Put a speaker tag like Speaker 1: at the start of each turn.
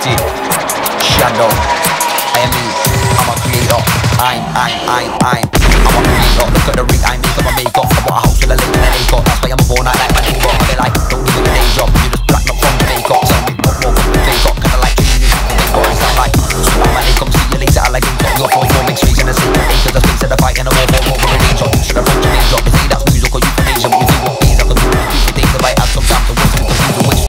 Speaker 1: shit. Shadow. I am me. I'm a creator. I'm.